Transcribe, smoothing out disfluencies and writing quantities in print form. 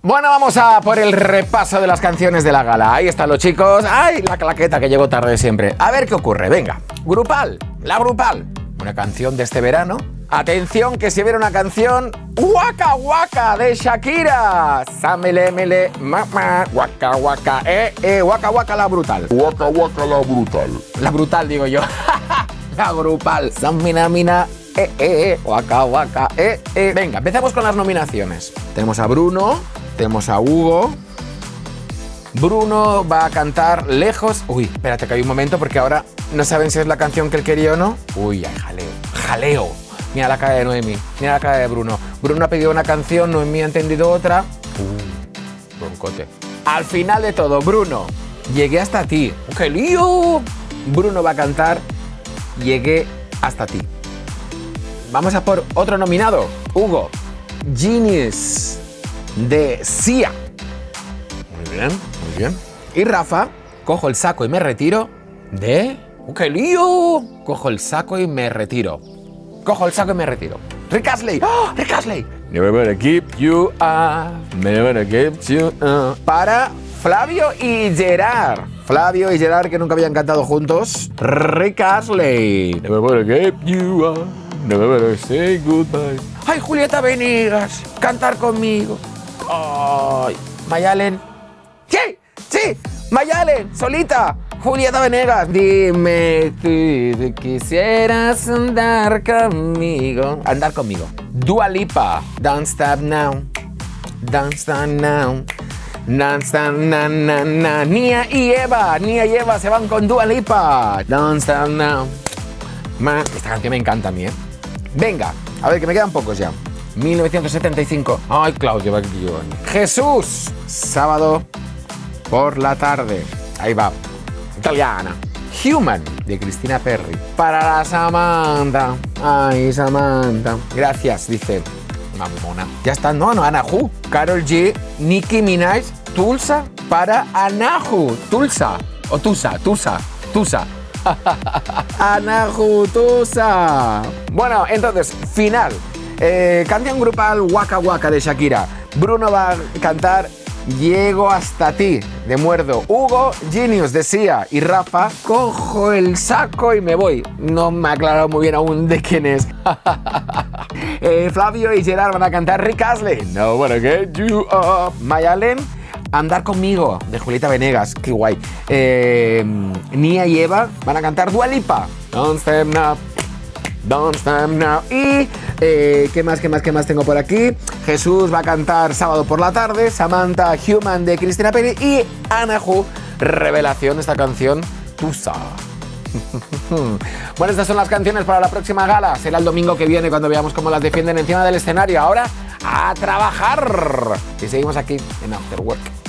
Bueno, vamos a por el repaso de las canciones de la gala. Ahí están los chicos. ¡Ay, la claqueta que llegó tarde siempre! A ver qué ocurre. Venga, Grupal, la Grupal. Una canción de este verano. Atención, que se viene una canción Waka Waka de Shakira. Samele mele mama Waka Waka Waka Waka la brutal. Waka Waka la brutal. La brutal digo yo. La Grupal. Samina mina Waka Waka Venga, empezamos con las nominaciones. Tenemos a Bruno, tenemos a Hugo. Bruno va a cantar Lejos. Uy, espérate que hay un momento porque ahora no saben si es la canción que él quería o no. Uy, hay jaleo. Jaleo. Mira la cara de Noemí, mira la cara de Bruno. Bruno ha pedido una canción, Noemí ha entendido otra. Broncote. Al final de todo, Bruno, llegué hasta ti. ¡Qué lío! Bruno va a cantar Llegué hasta ti. Vamos a por otro nominado. Hugo, Genius de Sia. Muy bien, muy bien. Y Rafa, Cojo el saco y me retiro de... ¡Qué lío! Cojo el saco y me retiro. Cojo el saco y me retiro. Rick Astley. ¡Oh, Rick Astley! Never gonna keep you up. Never gonna keep you up. Para Flavio y Gerard. Flavio y Gerard que nunca habían cantado juntos. Rick Astley. Never gonna keep you up. Never gonna say goodbye. ¡Ay, Julieta Venegas! Cantar conmigo. ¡Ay! Mayalen. ¡Sí! ¡Sí! Mayalen, solita. Julieta Venegas. Dime si quisieras andar conmigo. Andar conmigo. Dua Lipa. Don't stop now. Don't stop now. Don't stop na na na. Nia y Eva se van con Dua Lipa. Don't stop now. Esta canción me encanta a mí, ¿eh? Venga, a ver que me quedan pocos ya. 1975. Ay, Claudio, Jesús. Sábado por la tarde. Ahí va. Italiana. Human, de Cristina Perry. Para la Samantha. Ay, Samantha. Gracias, dice mamona. Ya está, no, Anahu. Karol G, Nicki Minaj, Tulsa para Anahu. Tulsa. O Tusa. Anahu, Tusa. Bueno, entonces, final. Canción grupal Waka Waka de Shakira. Bruno va a cantar Llego hasta ti, de Muerdo. Hugo, Genius, de Sia. Y Rafa, Cojo el saco y me voy. No me ha aclarado muy bien aún de quién es. Flavio y Gerard van a cantar Rick Astley. No wanna get you up. Mayalen, Andar conmigo, de Julieta Venegas. Qué guay. Nia y Eva van a cantar Dua Lipa. Don't stop now. Don't stop now. Y ¿qué más tengo por aquí? Jesús va a cantar Sábado por la tarde. Samantha, Human de Cristina Perry. Y Anahu, Revelación, esta canción, Tusa. Bueno, estas son las canciones para la próxima gala. Será el domingo que viene cuando veamos cómo las defienden encima del escenario. Ahora, a trabajar. Y seguimos aquí en After Work.